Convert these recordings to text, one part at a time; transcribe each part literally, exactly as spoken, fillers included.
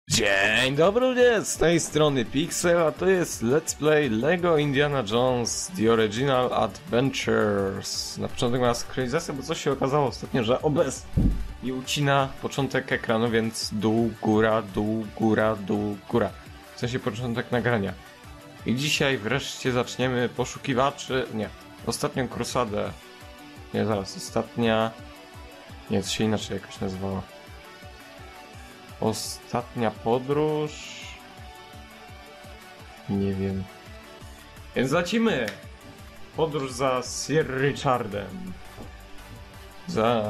Dzień dobry ludzie, z tej strony Pixel, a to jest Let's Play Lego Indiana Jones The Original Adventures. Na początek ma synchronizację, bo coś się okazało ostatnio, że O B S i ucina początek ekranu, więc dół, góra, dół, góra, dół, góra. W sensie początek nagrania. I dzisiaj wreszcie zaczniemy poszukiwaczy... nie, ostatnią krusadę. Nie, zaraz, ostatnia... Nie, to się inaczej jakoś nazywało. Ostatnia podróż... Nie wiem. Więc lecimy! Podróż za Sir Richardem. Za...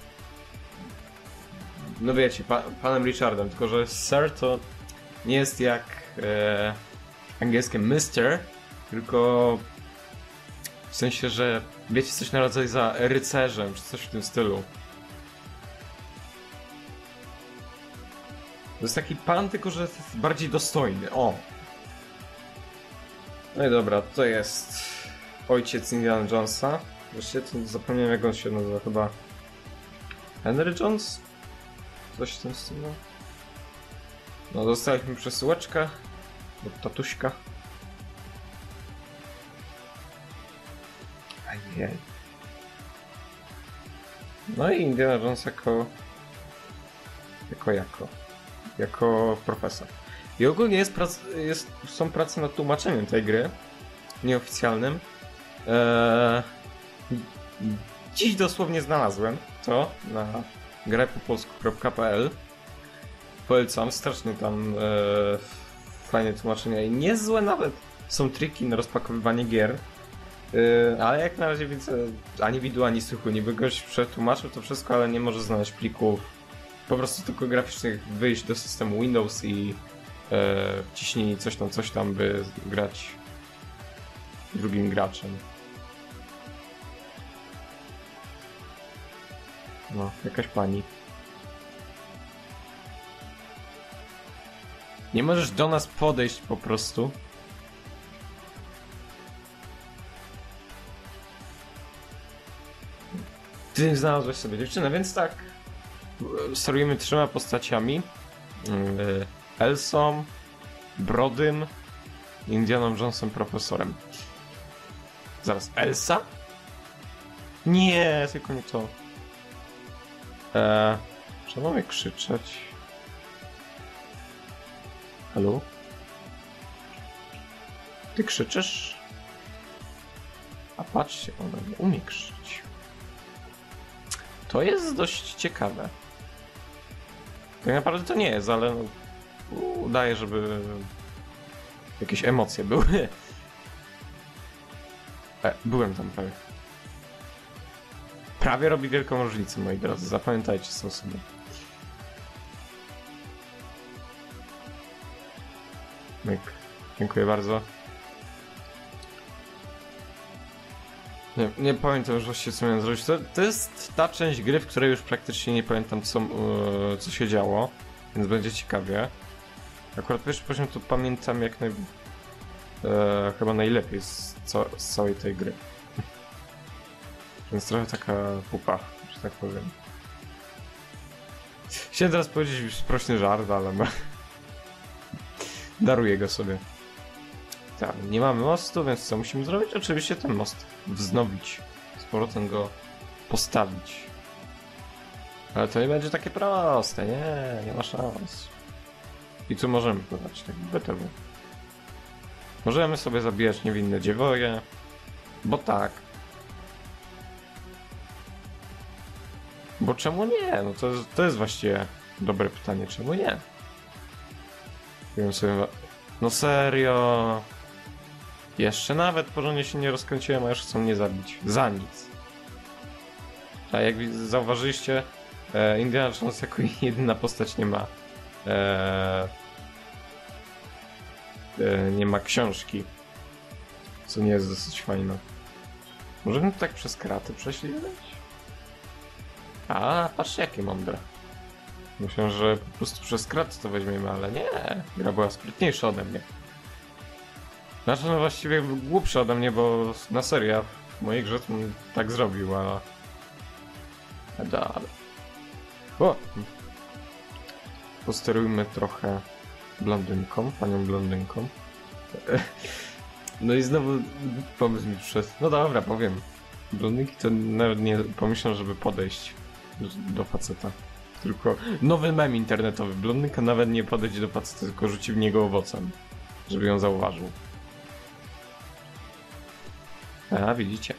No wiecie, pa panem Richardem, tylko że Sir to nie jest jak e, angielskie mister, tylko w sensie, że wiecie, coś na rodzaj za rycerzem, czy coś w tym stylu. To jest taki pan, tylko że jest bardziej dostojny. O! No i dobra, to jest ojciec Indiana Jonesa. Właściwie to zapomniałem, jak on się nazywa, chyba Henry Jones? Coś w tym stylu. No, dostaliśmy przesyłeczkę od tatuśka. Ajej. No i Indiana Jones jako... Jako jako. Jako profesor. I ogólnie jest prac, jest, są prace nad tłumaczeniem tej gry. Nieoficjalnym. Eee, dziś dosłownie znalazłem to na grajpopolsku kropka p l. Polecam, strasznie tam e, fajne tłumaczenia i niezłe nawet są triki na rozpakowywanie gier. E, ale jak na razie widzę ani widu, ani słuchu. Niby goś przetłumaczył to wszystko, ale nie może znaleźć plików po prostu tylko graficznych, wyjść do systemu Windows i e, wciśnij coś tam, coś tam, by grać drugim graczem. No, jakaś pani. Nie możesz do nas podejść po prostu. Ty znalazłeś sobie dziewczynę, więc tak. Sterujemy trzema postaciami. Elsą, Brodym i Indianą Jonesem profesorem. Zaraz, Elsa? Nie, tylko nie to. Eee, czy mamy krzyczeć? Halo? Ty krzyczysz? A patrzcie, ona nie umie krzyczeć. To jest dość ciekawe. Tak naprawdę to nie jest, ale no, udaje, żeby jakieś emocje były. E, byłem tam prawie. Prawie robi wielką różnicę, moi drodzy. Zapamiętajcie to sobie. Myk. Dziękuję bardzo. Nie, nie pamiętam już właściwie, co miałem zrobić. To, to jest ta część gry, w której już praktycznie nie pamiętam, co, yy, co się działo, więc będzie ciekawie. Akurat pierwszy poziom to pamiętam jak naj... Yy, chyba najlepiej z, co, z całej tej gry. Więc trochę taka pupa, że tak powiem. Chciałem teraz powiedzieć sprośny żart, ale daruję go sobie. Tak, nie mamy mostu, więc co musimy zrobić? Oczywiście ten most wznowić. Z powrotem go postawić. Ale to nie będzie takie proste, nie, nie ma szans. I tu możemy pływać, tak B T W. Możemy sobie zabijać niewinne dziewoje, bo tak. Bo czemu nie? No to, to jest właściwie dobre pytanie, czemu nie? Wiem sobie... No serio... Jeszcze nawet porządnie się nie rozkręciłem, a już chcą mnie zabić. Za nic. A jak zauważyliście, e, Indiana Jones jako jedyna postać nie ma... E, e, nie ma książki. Co nie jest dosyć fajne. Możemy tak przez kraty prześliwać? A, patrzcie jakie mądre. Myślę, że po prostu przez kraty to weźmiemy, ale nie. Gra była sprytniejsza ode mnie. Znaczy, no właściwie głupszy ode mnie, bo na serio ja w mojej grze tak zrobił, a... Ale... O! posterujmy trochę blondynką, panią blondynką. No i znowu pomysł mi przyszedł. No dobra, powiem. Blondynki to nawet nie pomyślą, żeby podejść do, do faceta. Tylko nowy mem internetowy. Blondynka nawet nie podejdzie do faceta, tylko rzuci w niego owocem. Żeby ją zauważył. A, widzicie?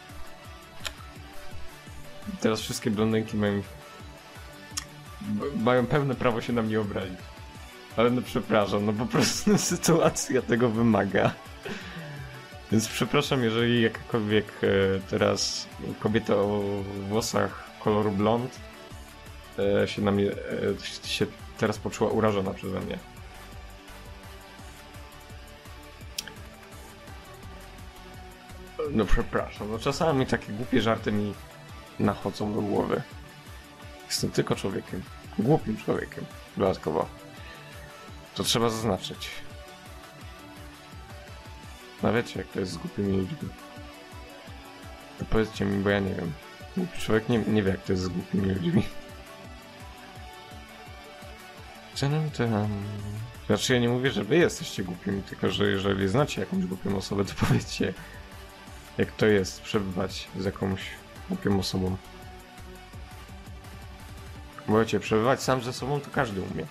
Teraz wszystkie blondynki mają... mają pełne prawo się na mnie obrazić. Ale no przepraszam, no po prostu sytuacja tego wymaga. Więc przepraszam, jeżeli jakakolwiek e, teraz kobieta o włosach koloru blond e, się na mnie, e, się teraz poczuła urażona przeze mnie. No przepraszam, no czasami takie głupie żarty mi nachodzą do głowy. Jestem tylko człowiekiem. Głupim człowiekiem. Dodatkowo. To trzeba zaznaczyć. No wiecie, jak to jest z głupimi ludźmi. To powiedzcie mi, bo ja nie wiem. Głupi człowiek nie, nie wie, jak to jest z głupimi ludźmi. Znaczy ja nie mówię, że wy jesteście głupimi, tylko że jeżeli znacie jakąś głupią osobę, to powiedzcie, jak to jest przebywać z jakąś głupią osobą. Bo wiecie, przebywać sam ze sobą to każdy umie.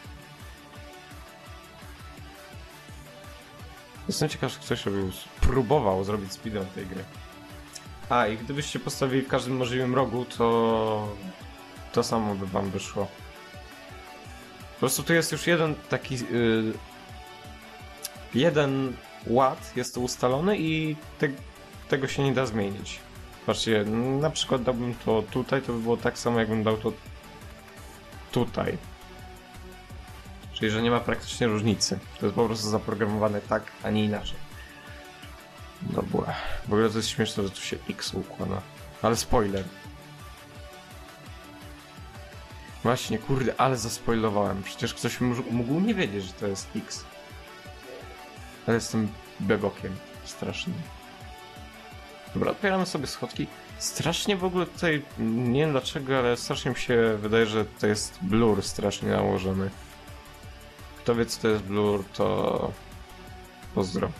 Jestem ciekaw, że ktoś robił, próbował zrobić speedrun tej gry. A, i gdybyście postawili w każdym możliwym rogu, to to samo by wam wyszło. Po prostu tu jest już jeden taki... Yy, jeden ład jest to ustalony i te, tego się nie da zmienić. Patrzcie, na przykład dałbym to tutaj, to by było tak samo, jakbym dał to tutaj. Czyli, że nie ma praktycznie różnicy. To jest po prostu zaprogramowane tak, a nie inaczej. Dobra. W ogóle to jest śmieszne, że tu się X układa. Ale spoiler. Właśnie, kurde, ale zaspoilowałem. Przecież ktoś mógł nie wiedzieć, że to jest X. Ale jestem bebokiem. Strasznie. Dobra, otwieramy sobie schodki. Strasznie w ogóle tutaj, nie wiem dlaczego, ale strasznie mi się wydaje, że to jest blur strasznie nałożony. Kto wie, co to jest blur, to pozdro.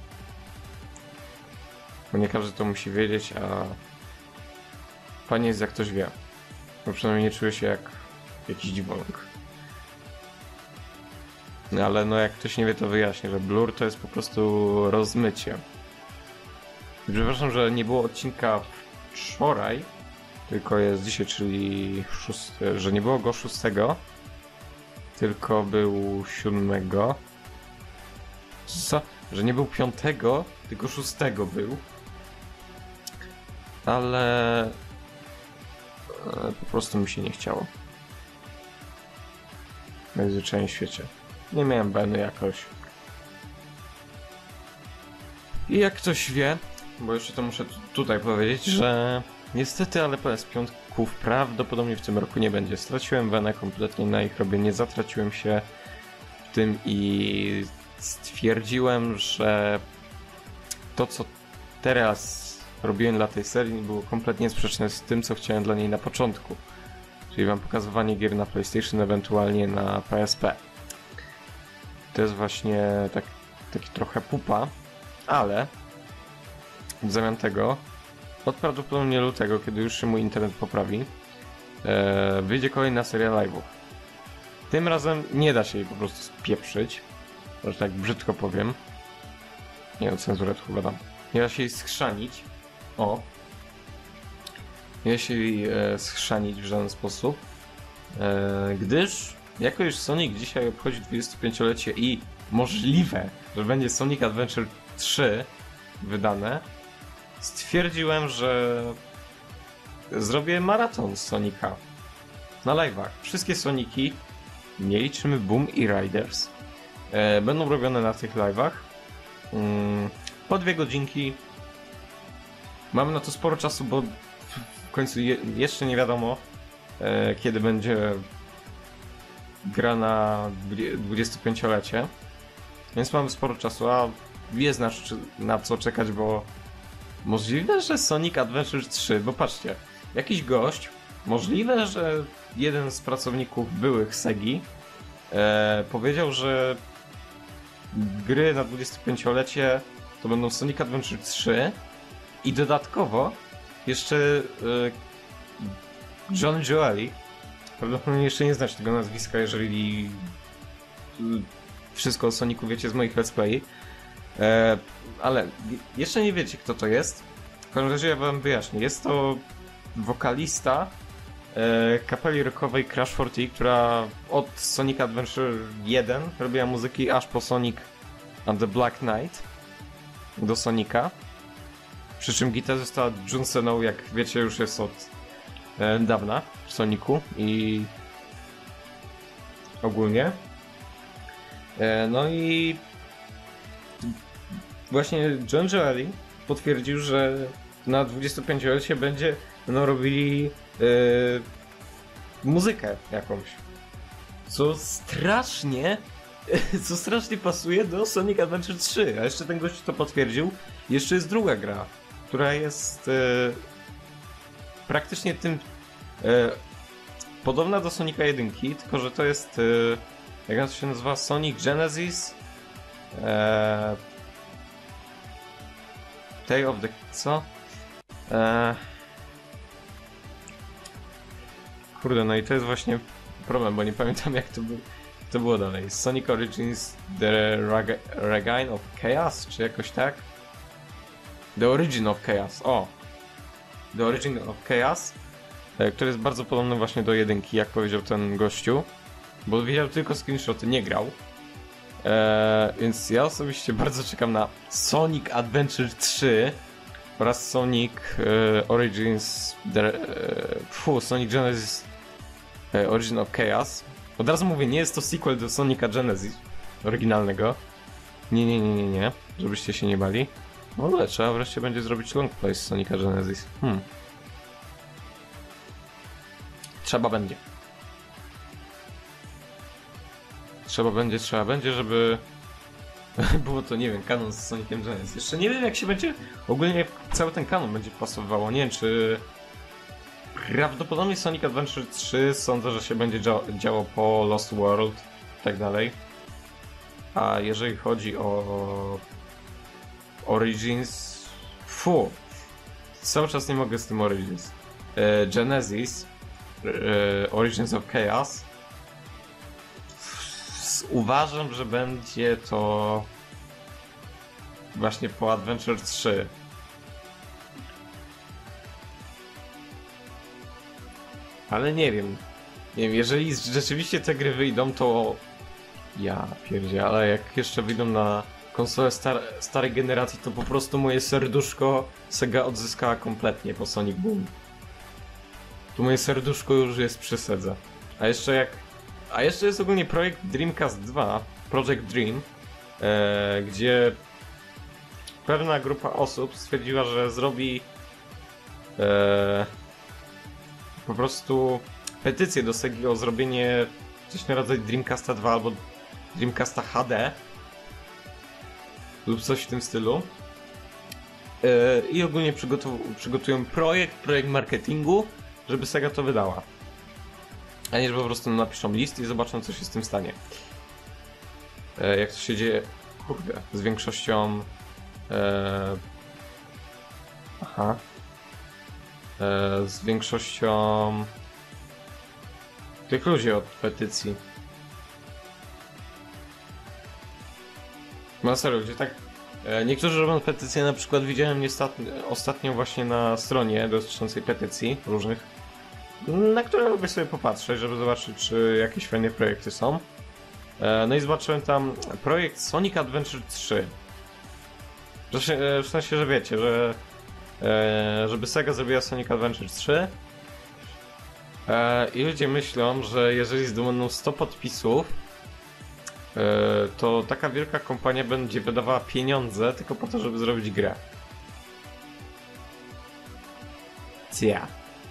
Bo nie każdy to musi wiedzieć, a fajnie jest, jak ktoś wie. Bo przynajmniej nie czuje się jak jakiś dziwoląg. No ale no jak ktoś nie wie, to wyjaśnię, że blur to jest po prostu rozmycie. I przepraszam, że nie było odcinka wczoraj, tylko jest dzisiaj, czyli szósty, że nie było go szóstego, tylko był siódmego. Co? Że nie był piątego, tylko szóstego był. Ale e, po prostu mi się nie chciało. Najzwyczajniej w świecie. Nie miałem beny jakoś. I jak ktoś wie, bo jeszcze to muszę tutaj powiedzieć, że niestety, ale P S pięć prawdopodobnie w tym roku nie będzie. Straciłem wenę kompletnie na ich robienie, zatraciłem się w tym i stwierdziłem, że to, co teraz robiłem dla tej serii, było kompletnie sprzeczne z tym, co chciałem dla niej na początku. Czyli wam pokazywanie gier na PlayStation, ewentualnie na P S P. To jest właśnie tak, taki trochę pupa, ale w zamian tego od prawdopodobnie lutego, kiedy już się mój internet poprawi, e, wyjdzie kolejna seria live'ów. Tym razem nie da się jej po prostu spieprzyć, że tak brzydko powiem. Nie no, cenzurę tu chyba dam. Nie da się jej schrzanić. O. Nie da się jej e, schrzanić w żaden sposób. E, gdyż, jako już Sonic dzisiaj obchodzi dwudziestopięciolecie i możliwe, że będzie Sonic Adventure trzy wydane, stwierdziłem, że zrobię maraton Sonika na live'ach. Wszystkie Soniki, nie liczymy Boom i Riders, e, będą robione na tych live'ach. Mm, po dwie godzinki. Mamy na to sporo czasu, bo w końcu je, jeszcze nie wiadomo, e, kiedy będzie gra na dwudziestopięciolecie. Więc mamy sporo czasu, a jest na, na co czekać, bo możliwe, że Sonic Adventure trzy, bo patrzcie, jakiś gość, możliwe, że jeden z pracowników byłych Segi e, powiedział, że gry na dwudziestopięciolecie to będą Sonic Adventure trzy i dodatkowo jeszcze e, John Joeli, prawdopodobnie jeszcze nie znacie tego nazwiska, jeżeli wszystko o Sonicu wiecie z moich let's play, e, ale jeszcze nie wiecie, kto to jest. W każdym razie ja wam wyjaśnię. Jest to wokalista e, kapeli rockowej Crash cztery, która od Sonic Adventure jeden robiła muzyki aż po Sonic and the Black Knight do Sonika. Przy czym gitarzysta Jun Seno, jak wiecie, już jest od e, dawna w Sonicu i ogólnie. E, no i właśnie John Joeli potwierdził, że na dwudziestopięciolecie będzie no, robili yy, muzykę jakąś. Co strasznie co strasznie pasuje do Sonic Adventure trzy. A jeszcze ten gość to potwierdził. Jeszcze jest druga gra, która jest yy, praktycznie tym yy, podobna do Sonica jeden, tylko że to jest yy, jak to się nazywa? Sonic Genesis yy, Tale of the... co? Eee... Kurde, no i to jest właśnie problem, bo nie pamiętam jak to, by... to było dalej. Sonic Origins The Reg Regain of Chaos, czy jakoś tak? The Origin of Chaos, o! The Origin of Chaos, e, który jest bardzo podobny właśnie do jedynki, jak powiedział ten gościu, bo widział tylko screenshoty, nie grał. Eee, więc ja osobiście bardzo czekam na Sonic Adventure trzy oraz Sonic e, Origins the, e, fu, Sonic Genesis e, Origin of Chaos. Od razu mówię, nie jest to sequel do Sonica Genesis oryginalnego. Nie, nie, nie, nie, nie, żebyście się nie bali. No ale trzeba wreszcie będzie zrobić long play z Sonica Genesis. Hmm. Trzeba będzie. Trzeba będzie, trzeba będzie, żeby było to, nie wiem, kanon z Sonicem Genesis. Jeszcze nie wiem, jak się będzie ogólnie cały ten kanon będzie pasowało. Nie wiem, czy prawdopodobnie Sonic Adventure trzy sądzę, że się będzie dzia- działo po Lost World i tak dalej. A jeżeli chodzi o Origins, fu, cały czas nie mogę z tym Origins. E, Genesis, e, Origins of Chaos. Uważam, że będzie to właśnie po Adventure trzy. Ale nie wiem. Nie wiem, jeżeli rzeczywiście te gry wyjdą, to ja pierdzie, ale jak jeszcze wyjdą na konsolę star starej generacji, to po prostu moje serduszko Sega odzyskała kompletnie po Sonic Boom. Tu moje serduszko już jest przy Sedze. A jeszcze jak A jeszcze jest ogólnie projekt Dreamcast dwa, Project Dream, e, gdzie pewna grupa osób stwierdziła, że zrobi e, po prostu petycję do Segi o zrobienie coś na rodzaju Dreamcasta dwa albo Dreamcasta H D lub coś w tym stylu. E, I ogólnie przygotują projekt, projekt marketingu, żeby Sega to wydała. A nie, że po prostu napiszą list i zobaczą, co się z tym stanie. E, jak to się dzieje, kurde, z większością... E, aha. E, z większością... tych ludzi od petycji. No serio, gdzie tak... E, niektórzy robią petycje, na przykład widziałem ostatnio właśnie na stronie dotyczącej petycji różnych, na które lubię sobie popatrzeć, żeby zobaczyć, czy jakieś fajne projekty są. No i zobaczyłem tam projekt Sonic Adventure trzy. W sensie, że wiecie, że żeby Sega zrobiła Sonic Adventure trzy i ludzie myślą, że jeżeli zdobędą sto podpisów, to taka wielka kompania będzie wydawała pieniądze tylko po to, żeby zrobić grę. Cia.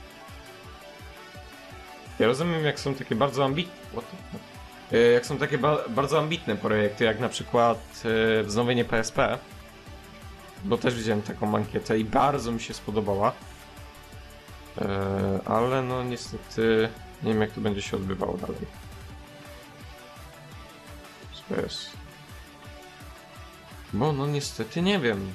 Ja rozumiem, jak są takie bardzo ambitne... Jak są takie ba bardzo ambitne projekty, jak na przykład yy, wznowienie P S P. Bo też widziałem taką mankietę i bardzo mi się spodobała. Yy, ale no niestety nie wiem, jak to będzie się odbywało dalej. to jest? Bo no niestety nie wiem.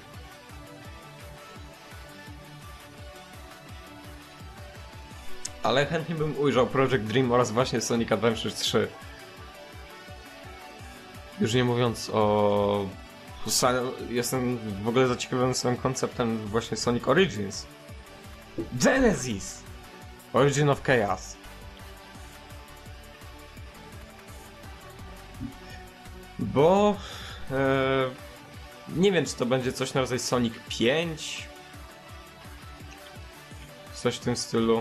Ale chętnie bym ujrzał Project Dream oraz właśnie Sonic Adventure trzy. Już nie mówiąc o... Jestem w ogóle zaciekawiony samym konceptem właśnie Sonic Origins. Genesis! Origin of Chaos. Bo... E, nie wiem, czy to będzie coś na rodzaju Sonic pięć. Coś w tym stylu.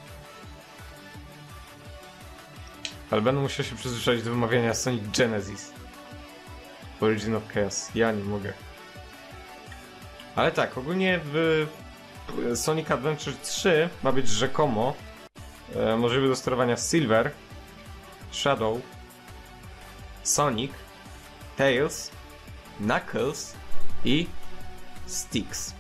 Ale będę musiał się przyzwyczaić do wymawiania Sonic Genesis. Origin of Chaos. Ja nie mogę. Ale tak, ogólnie w Sonic Adventure trzy ma być rzekomo e, możliwe do sterowania Silver, Shadow, Sonic, Tails, Knuckles i Styx.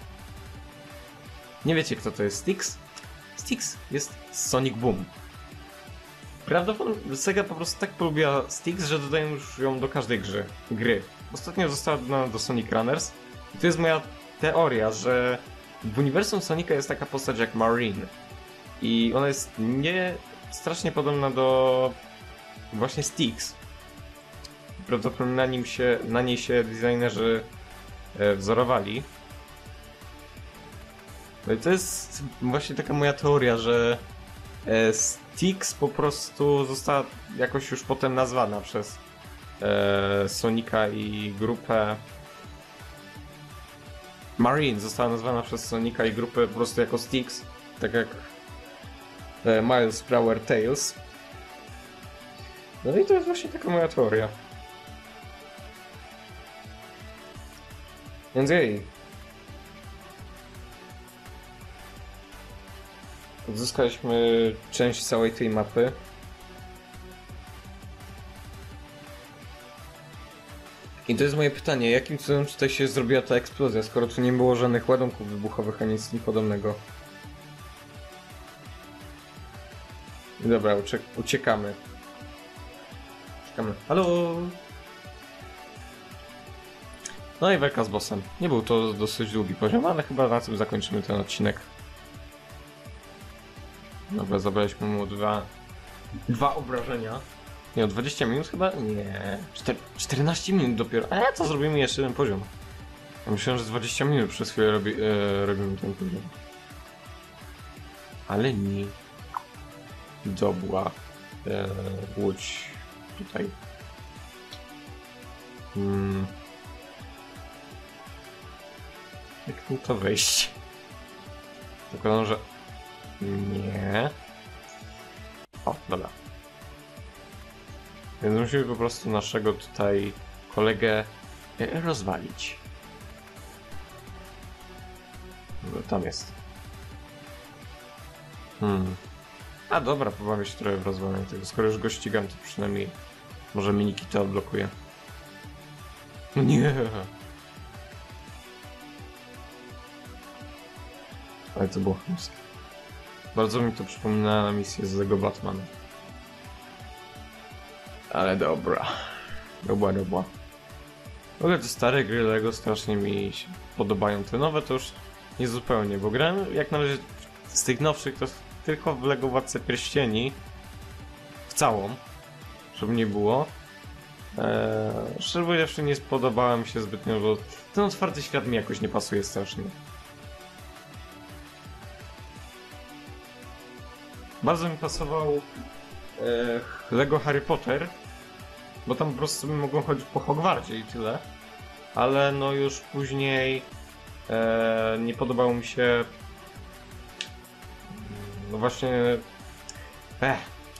Nie wiecie, kto to jest Styx? Styx jest Sonic Boom. Prawdopodobnie Sega po prostu tak polubiła Styx, że dodają już ją do każdej gry. gry. Ostatnio została dodana do Sonic Runners i to jest moja teoria, że w uniwersum Sonika jest taka postać jak Marine i ona jest nie strasznie podobna do właśnie Styx. Prawdopodobnie na nim się, na niej się designerzy e, wzorowali. No i to jest właśnie taka moja teoria, że e, Styx po prostu została jakoś już potem nazwana przez e, Sonika i grupę. Marine została nazwana przez Sonika i grupę po prostu jako Styx, tak jak e, Miles, Prower, Tails. No i to jest właśnie taka moja teoria. Więc jej. Odzyskaliśmy część całej tej mapy. I to jest moje pytanie, jakim cudem tutaj się zrobiła ta eksplozja, skoro tu nie było żadnych ładunków wybuchowych, ani nic podobnego. Dobra, uciek uciekamy. Uciekamy. Halo! No i walka z bossem. Nie był to dosyć długi poziom, ale chyba na tym zakończymy ten odcinek. Dobra, zabraliśmy mu dwa... Dwa obrażenia. Nie, o dwadzieścia minut chyba? Nie. Czter czternaście minut dopiero. A co zrobimy jeszcze jeden poziom? Ja myślałem, że dwadzieścia minut przez chwilę robi, e, robimy ten poziom. Ale nie. Dobra. E, łódź. Tutaj. Hmm. Jak tu to wejść? Zakładam, że... Nie. O, dobra. Więc musimy po prostu naszego tutaj kolegę rozwalić. No, tam jest. Hmm. A dobra, pobawię się trochę w rozwaleniu tego. Skoro już go ścigam, to przynajmniej może miniki to odblokuje. No nie. Ale to było chamskie. Bardzo mi to przypomina misję z Lego Batmana. Ale dobra. Dobra, dobra. W ogóle te stare gry Lego strasznie mi się podobają. Te nowe to już nie zupełnie, bo grałem jak na razie z tych nowszych to tylko w Lego Władcę Pierścieni. W całą. Żeby nie było. Eee, szczerze powiedziawszy nie spodobałem mi się zbytnio, bo ten otwarty świat mi jakoś nie pasuje strasznie. Bardzo mi pasował e, Lego Harry Potter, bo tam po prostu sobie mogłem chodzić po Hogwarcie i tyle. Ale no już później e, nie podobało mi się no właśnie eh,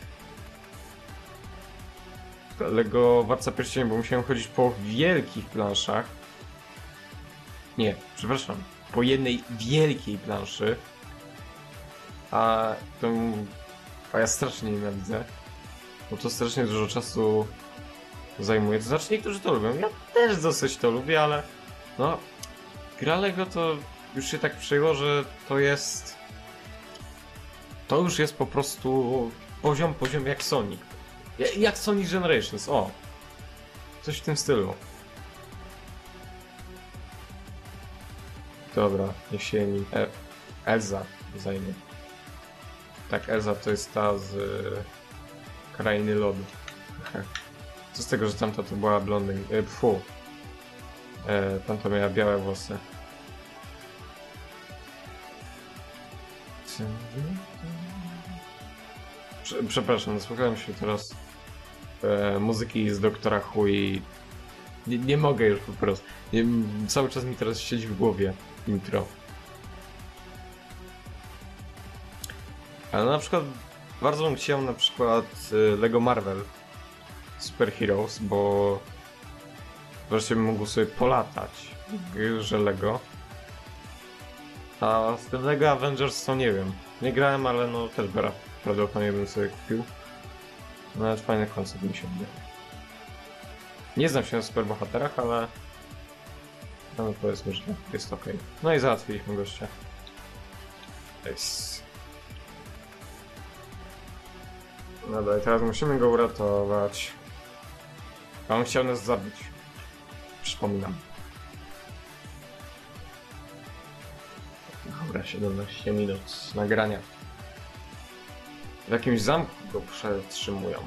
Lego Władca Pierścieni, bo musiałem chodzić po wielkich planszach. Nie, przepraszam, po jednej wielkiej planszy. A, to, a ja strasznie nienawidzę, bo to strasznie dużo czasu zajmuje. To znaczy niektórzy to lubią, ja też dosyć to lubię, ale no gra Lego to już się tak przejęło, że to jest to już jest po prostu poziom, poziom jak Sonic. Jak Sonic Generations, o! Coś w tym stylu. Dobra, niech się nim e Elza zajmie. Tak, Elza to jest ta z e, Krainy Lodu. Co z tego, że tamta to była blondyn... E, pfu. E, tamta miała białe włosy. Prze przepraszam, słuchałem się teraz e, muzyki z Doktora Who i nie, nie mogę już po prostu. Nie, cały czas mi teraz siedzi w głowie intro. Ale na przykład bardzo bym chciał na przykład Lego Marvel Super Heroes, bo wreszcie bym mógł sobie polatać w grze Lego. A z tym Lego Avengers to nie wiem. Nie grałem, ale no też prawdopodobnie bym sobie kupił. Nawet fajny koncept mi się wydaje. Nie znam się na superbohaterach, ale no powiedzmy, że jest ok. No i załatwiliśmy gościa. Nice. Dobra, i teraz musimy go uratować. A on chciał nas zabić. Przypominam. Dobra, siedemnaście minut nagrania. W jakimś zamku go przetrzymują.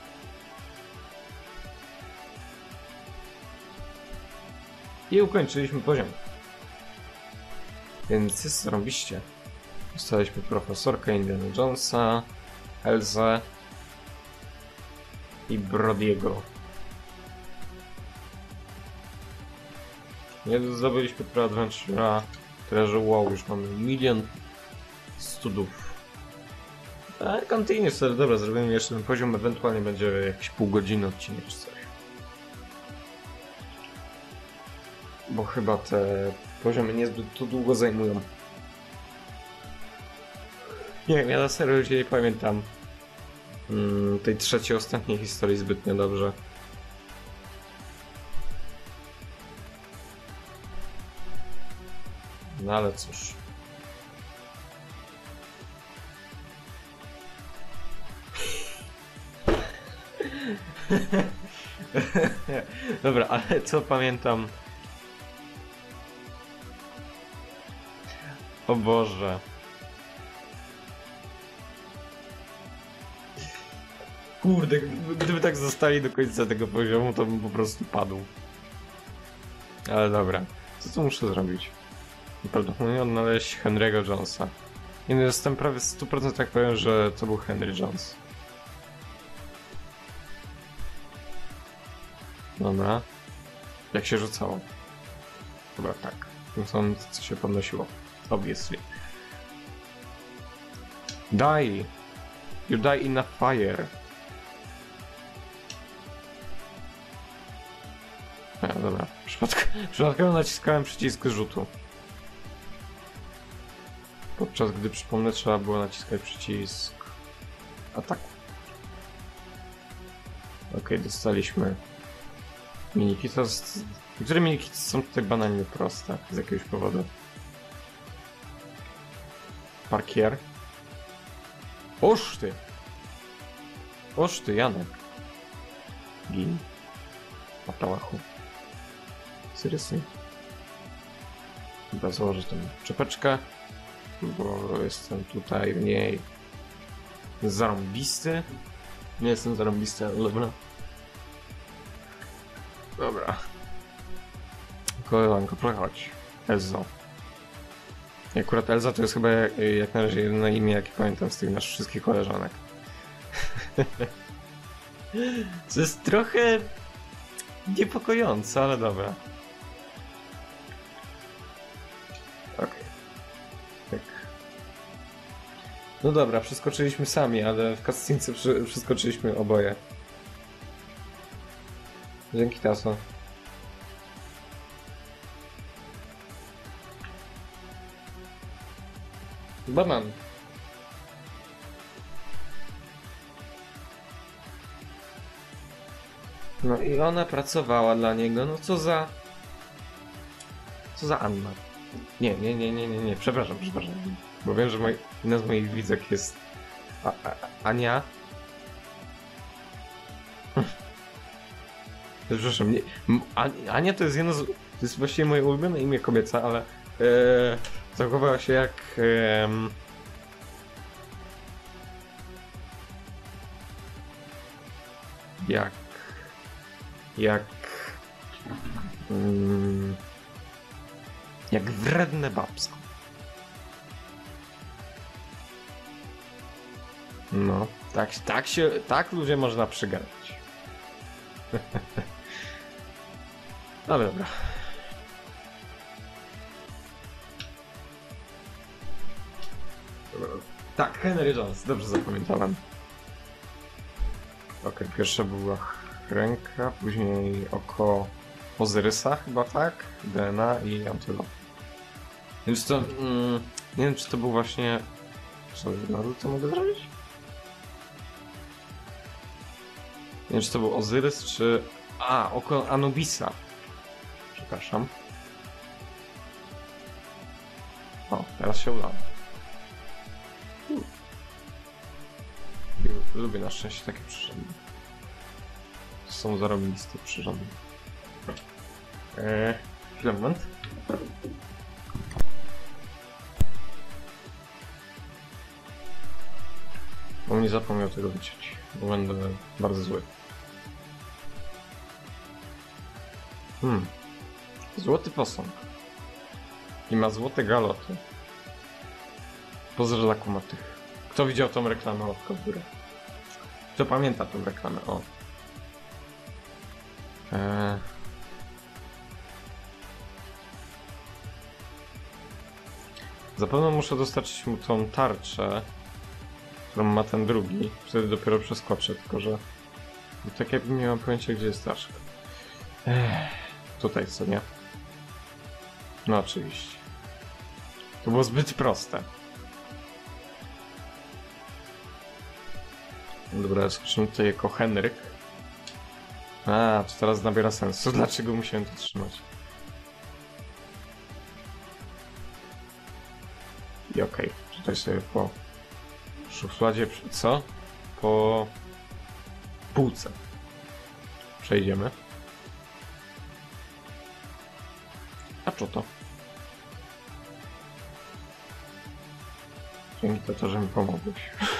I ukończyliśmy poziom. Więc jest zrobiście. Dostaliśmy profesorkę Indiana Jonesa, Elzę i Brodiego. Nie zdobyliśmy Pro Adventure'a, tyle że wow, już mamy milion studów. Ale continue sobie, dobra, zrobimy jeszcze ten poziom, ewentualnie będzie jakiś pół godziny odcinek czy coś. Bo chyba te poziomy niezbyt tu długo zajmują. Nie wiem, ja na serio już nie pamiętam hmm, tej trzeciej, ostatniej historii zbytnio dobrze. No ale cóż. Dobra, ale co pamiętam? O Boże. Kurde, gdyby tak zostali do końca tego poziomu, to bym po prostu padł. Ale dobra, co tu muszę zrobić? Prawdopodobnie odnaleźć Henry'ego Jonesa. Nie no, jestem prawie sto procent tak powiem, że to był Henry Jones. Dobra. Jak się rzucało? Chyba tak. Tym samym, co się podnosiło. Obviously. Die! You die in a fire. A, dobra. Przypadkowo naciskałem przycisk rzutu. Podczas gdy, przypomnę, trzeba było naciskać przycisk ataku. Ok, dostaliśmy miniki. To jest... Niektóre miniki są tutaj banalnie proste z jakiegoś powodu. Parkier. Oż ty! Oż ty, Janek. Gin. Patałachu. Seriously? Chyba założę tę czepeczkę, bo jestem tutaj w niej zarąbisty. Nie jestem zarąbisty, ale dobra. Dobra. Koleżanko, prochodź. Elzo. I akurat Elza to jest chyba jak, jak na razie jedyne imię, jakie pamiętam z tych naszych wszystkich koleżanek. Co jest trochę niepokojące, ale dobra. Okej. Okay. Tak. No dobra, przeskoczyliśmy sami, ale w cutscence przeskoczyliśmy oboje. Dzięki, Taso. Banan. No i ona pracowała dla niego, no co za... Co za Anna. Nie, nie, nie, nie, nie, nie, przepraszam, przepraszam. Bo wiem, że moi, jedna z moich widzek jest... A, a, Ania. Przepraszam, nie, M- A- Ania to jest jedno z... To jest właściwie moje ulubione imię kobiece, ale... E, zachowała się jak... em, jak... Jak... mm, jak wredne babsko. No, tak, tak się... Tak ludzie można przygadać. Ale dobra. Dobra. Tak, Henry Jones, dobrze zapamiętałem. Okej, pierwsza była ręka, później oko Ozyrysa chyba, tak? D N A i antylop. Więc to... Mm, nie wiem, czy to był właśnie... Co, nadal to mogę zrobić? Nie wiem, czy to był Ozyrys, czy... A, oko Anubisa. Przepraszam. O, teraz się udało. Hmm. Lubię na szczęście takie przyrządy. To są zarobiste przyrządy. Eee, chwilę, moment. Bo nie zapomniał tego wyciąć, bo będę bardzo zły. Hmm. Złoty posąg. I ma złote galoty. Pozdro dla kumatych. Kto widział tą reklamę? Łapka w górę. Kto pamięta tą reklamę? O. Eee. Zapewne muszę dostarczyć mu tą tarczę, którą ma ten drugi. Wtedy dopiero przeskoczę, tylko że... Tak jakbym nie mam pojęcia, gdzie jest tarczka. Ech. Tutaj, co nie? No oczywiście. To było zbyt proste. Dobra, skoczymy tutaj jako Henryk. A, to teraz nabiera sensu. Dlaczego musiałem to trzymać? I okej, okay. Tutaj sobie po szufladzie, co? Po półce przejdziemy. A co to? Dzięki za to, że mi pomogłeś.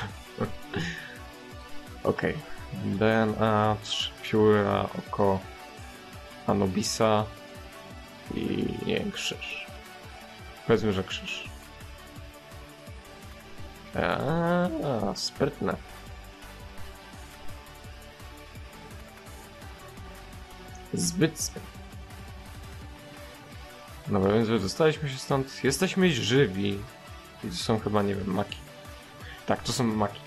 Okej. Okay. D N A, trzy pióra, oko Anubisa i nie wiem, krzyż. Powiedzmy, że krzyż. Eee, sprytne. Zbyt sprytne. Dobra, więc wydostaliśmy się stąd. Jesteśmy żywi. I to są chyba, nie wiem, maki. Tak, to są maki.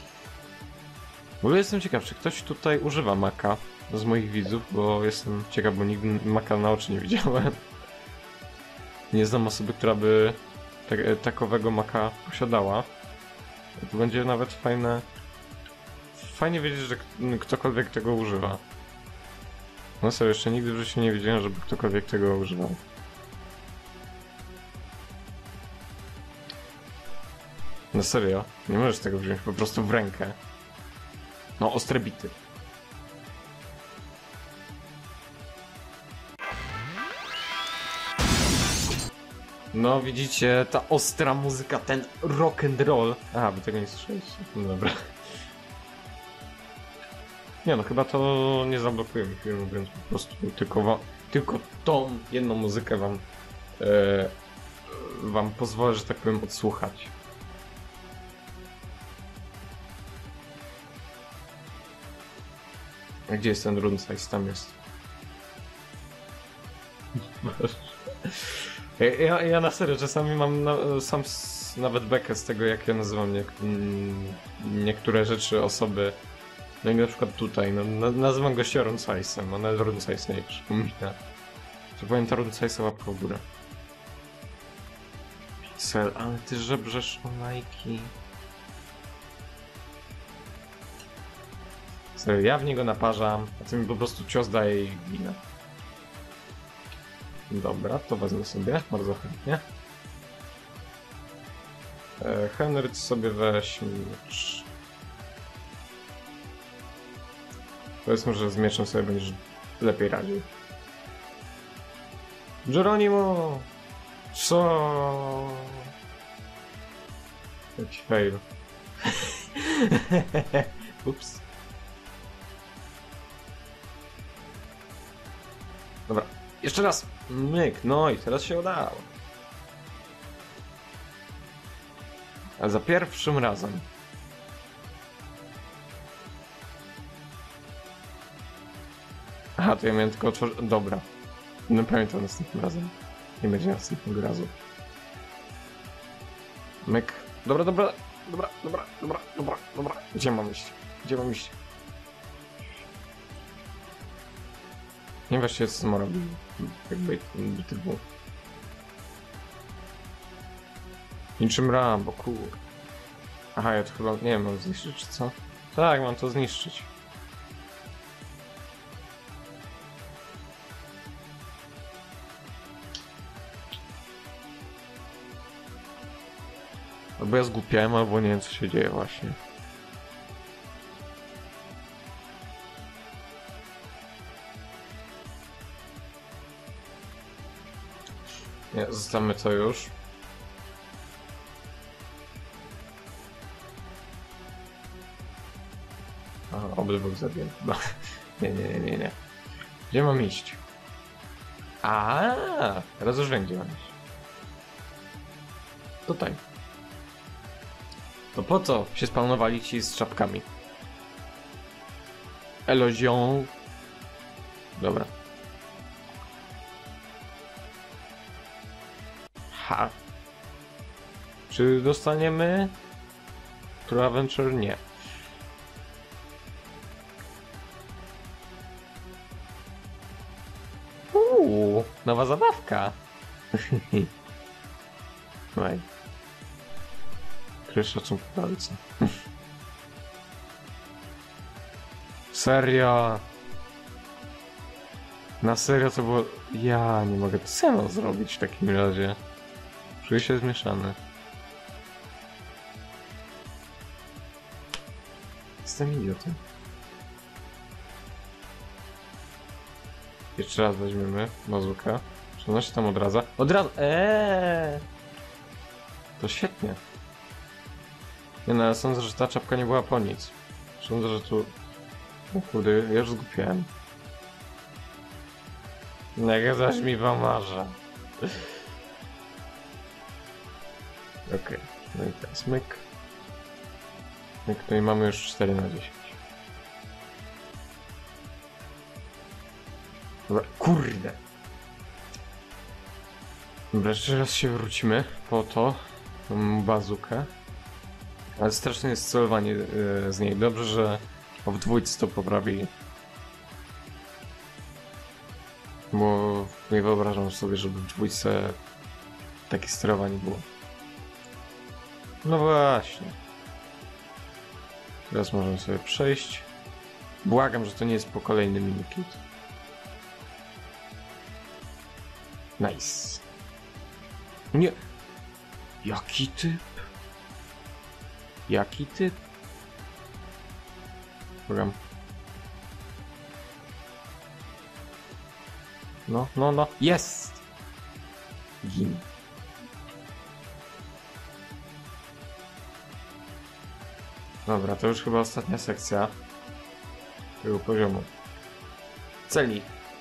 W ogóle jestem ciekaw, czy ktoś tutaj używa maka z moich widzów, bo jestem ciekaw, bo nigdy maka na oczy nie widziałem. Nie znam osoby, która by te, takowego maka posiadała. To będzie nawet fajne... Fajnie wiedzieć, że ktokolwiek tego używa. No serio, jeszcze nigdy w życiu nie wiedziałem, żeby ktokolwiek tego używał. No serio, nie możesz tego wziąć po prostu w rękę. No, ostre bity. No widzicie, ta ostra muzyka, ten rock and roll. Aha, wy tego nie słyszeliście. No dobra. Nie no, chyba to nie zablokuje mi filmu, więc po prostu tylko, wam, tylko tą jedną muzykę wam e, wam pozwolę, że tak powiem, odsłuchać. A gdzie jest ten Runesize? Tam jest. Ja, ja, ja na serio czasami mam na, sam s, nawet bekę z tego, jak ja nazywam nie, m, niektóre rzeczy, osoby. No i na przykład tutaj, no, na, nazywam gościa Runesize'em, a nawet Runesize nie przypomina. To powiem ta Runesize'a łapka w górę. Pixel, ale ty żebrzesz o lajki. Serio, ja w niego naparzam, a ty mi po prostu cios daje i ginę. Dobra, to wezmę sobie, bardzo chętnie. E, Henry, sobie weź miecz. Powiedzmy, że z mieczem sobie będziesz lepiej radził. Geronimo! Co? Jaki fail. Ups. Dobra, jeszcze raz. Myk, no i teraz się udało. A za pierwszym razem. Aha, to ja miałem tylko otworzyć. Dobra. No pamiętam następnym razem. Nie będzie następnego razu. Myk. Dobra, dobra, dobra, dobra, dobra, dobra, dobra. Gdzie mam iść? Gdzie mam iść? Nie właściwie co ma robić. Jakby bity był. Niczym Rambo, kur. Aha, ja to chyba, nie wiem, mam zniszczyć czy co? Tak, mam to zniszczyć. Albo ja zgłupiałem, albo nie wiem co się dzieje właśnie. Nie, zostawmy to już. Aha, obydwu zabiję. No. Nie, nie, nie, nie, nie. Gdzie mam iść? A, teraz już wiem, gdzie mam iść. Tutaj. To po co się spawnowali ci z czapkami? Elozią. Dobra. Ha. Czy dostaniemy True Adventure? Nie. Uuu, nowa zabawka. Oj. Krysz szacunku palca. Serio? Na serio to było... Ja nie mogę to samo zrobić w takim razie. Czuję się zmieszany. Jestem idiotą. Jeszcze raz weźmiemy bazookę. Czy ona się tam odradza? Odradza! Eee! To świetnie. Nie no, ale sądzę, że ta czapka nie była po nic. Sądzę, że tu... O kurde, ja już zgubiłem. Nie zaś mi pomarza. Okej, okay. No i teraz myk. Myk, no i mamy już cztery na dziesięć. Dobra, kurde. Dobra, jeszcze raz się wrócimy po to. Mam bazookę. Ale strasznie jest celowanie yy, z niej. Dobrze, że w dwójce to poprawili. Bo nie wyobrażam sobie, żeby w dwójce takie sterowanie było. No właśnie. Teraz możemy sobie przejść. Błagam, że to nie jest po kolejny minikit. Nice. Nie. Jaki typ? Jaki typ? Program. No, no, no. Jest! Gin. Dobra, to już chyba ostatnia sekcja tego poziomu. Celnik.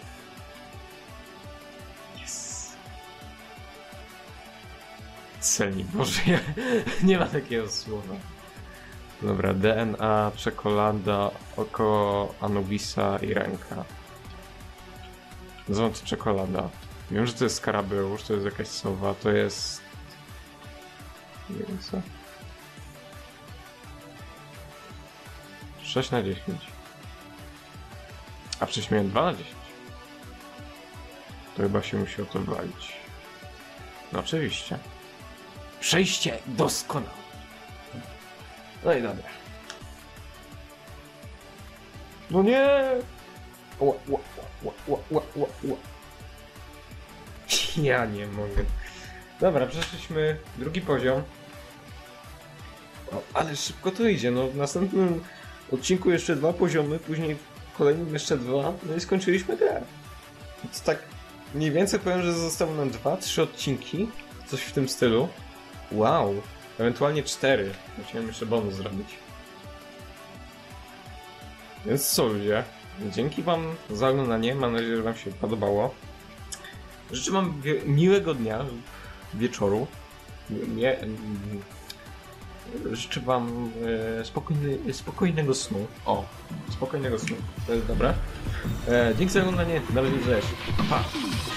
Yes. Celnik, boże, ja, nie ma takiego słowa. Dobra, D N A, czekolada, oko Anubisa i ręka. Nazywam to czekolada. Wiem, że to jest skarabeusz, to jest jakaś sowa, to jest... Nie wiem co. sześć na dziesięć. A przecież miałem dwa na dziesięć. To chyba się musi o to walić. No oczywiście. Przejście doskonałe. No i dobra. No nie! Ła, ła, ła, ła, ła, ła, ła. Ja nie mogę. Dobra, przeszliśmy drugi poziom. O, ale szybko to idzie. No w następnym odcinku jeszcze dwa poziomy, później kolejnym jeszcze dwa, no i skończyliśmy grę. Więc tak mniej więcej powiem, że zostały nam dwa, trzy odcinki, coś w tym stylu. Wow, ewentualnie cztery. Musiałem jeszcze bonus zrobić. Więc co ludzie, dzięki wam za oglądanie, mam nadzieję, że wam się podobało. Życzę wam miłego dnia, wieczoru. Nie, życzę wam e, spokojny, spokojnego snu. O, spokojnego snu, to jest dobre. E, dzięki za oglądanie, na razie, cześć. Pa!